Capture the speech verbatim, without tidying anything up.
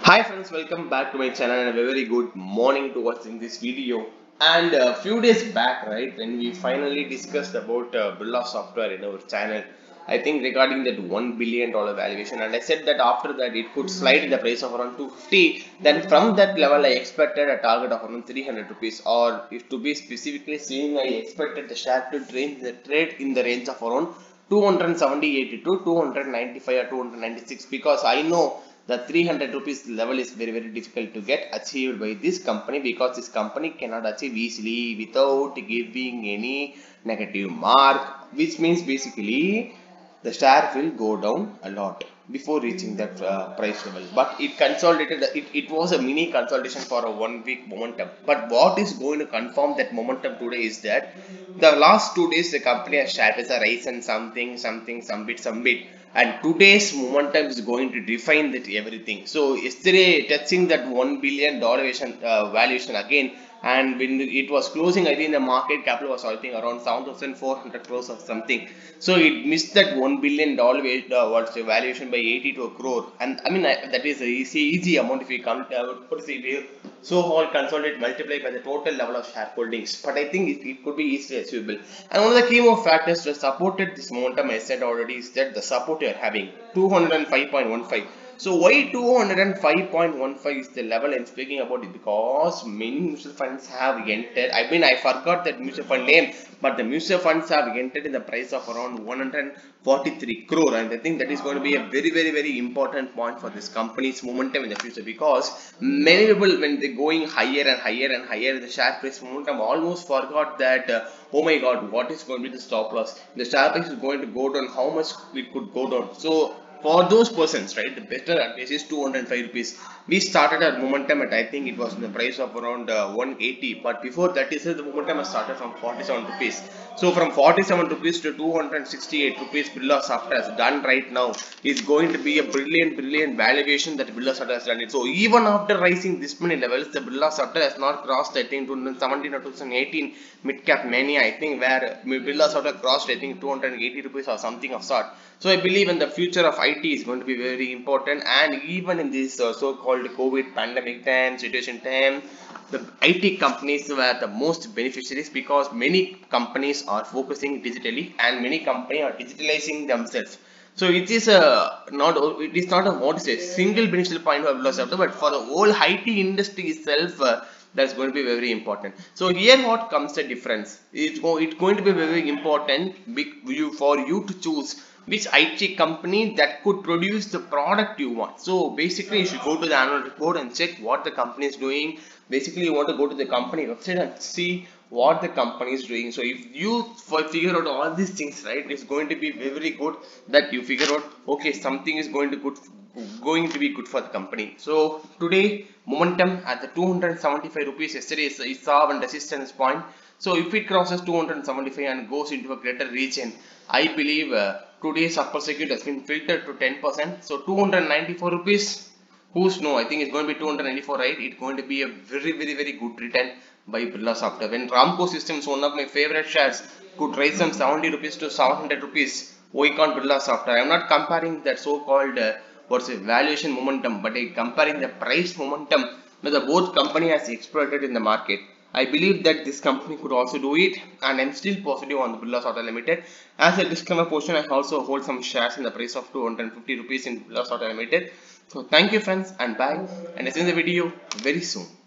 Hi friends, welcome back to my channel and a very good morning to watching this video. And a few days back, right, when we finally discussed about uh, Birla Software in our channel, I think regarding that one billion dollar valuation, and I said that after that it could slide in the price of around two hundred fifty. Then from that level, I expected a target of around three hundred rupees, or if to be specifically saying, I expected the share to trade the trade in the range of around two hundred seventy-eight to two hundred ninety-five or two hundred ninety-six, because I know the three hundred rupees level is very very difficult to get achieved by this company, because this company cannot achieve easily without giving any negative mark, which means basically the share will go down a lot before reaching that uh, price level. But it consolidated, it, it was a mini consolidation for a one week momentum. But what is going to confirm that momentum today is that the last two days the company has share price a rise and something something some bit some bit, and today's momentum is going to define that everything. So yesterday touching that one billion dollar valuation, uh, valuation again, and when it was closing, I think the market capital was I think around seven thousand four hundred crores or something. So it missed that one billion dollar uh, what's the valuation by eighty to a crore, and I mean I, that is a easy easy amount if you come uh, put it so all consolidate multiply by the total level of shareholdings. But I think it, it could be easily achievable. And one of the key more factors that supported this momentum, I said already, is that the support you are having two hundred five point one five. So why two hundred five point one five is the level I'm speaking about it? Because many mutual funds have entered. I mean I forgot that mutual fund name, but the mutual funds have entered in the price of around one hundred forty-three crore, and I think that is going to be a very very very important point for this company's momentum in the future, because many people when they're going higher and higher and higher, the share price momentum almost forgot that uh, oh my god, what is going to be the stop loss, the share price is going to go down, how much it could go down. So for those persons, right, the better advice is two hundred five rupees. We started our momentum at, I think it was in the price of around uh, one eighty, but before that is the momentum has started from forty-seven rupees. So from forty-seven rupees to two hundred sixty-eight rupees, Birla Software has done right now is going to be a brilliant brilliant valuation that Birla Software has done it. So even after rising this many levels, the Birla Software has not crossed, I think, two thousand seventeen or two thousand eighteen mid cap mania, I think, where Birla Software crossed, I think, two hundred eighty rupees or something of sort. So I believe in the future of I T is going to be very important, and even in this uh, so-called COVID pandemic time, situation time, the I T companies were the most beneficiaries, because many companies are focusing digitally and many companies are digitalizing themselves. So it is a not it is not a what to say single beneficial point of loss after, but for the whole I T industry itself. Uh, that's going to be very important. So here what comes the difference, it's, go, it's going to be very important big you for you to choose which I T company that could produce the product you want. So basically you should go to the annual report and check what the company is doing. Basically you want to go to the company website and see what the company is doing. So if you figure out all these things, right, it's going to be very good that you figure out, okay, something is going to good going to be good for the company. So today momentum at the two hundred seventy-five rupees, yesterday is, is saw one resistance point. So if it crosses two hundred seventy-five and goes into a greater region, I believe uh, today's upper circuit has been filtered to ten percent. So two hundred ninety-four rupees, who's no, I think it's going to be two hundred ninety-four, right? It's going to be a very very very good return by Birla Software. When Ramco Systems, one of my favorite shares, could rise from seventy rupees to seven hundred rupees, why can't Birla Software? I'm not comparing that so-called uh, what's a valuation momentum, but I'm comparing the price momentum that the both company has exploited in the market. I believe that this company could also do it, and I'm still positive on the Birla Software Limited. As a disclaimer portion, I also hold some shares in the price of two hundred fifty rupees in Birla Software Limited. So thank you friends, and bye, and I'll see you in the video very soon.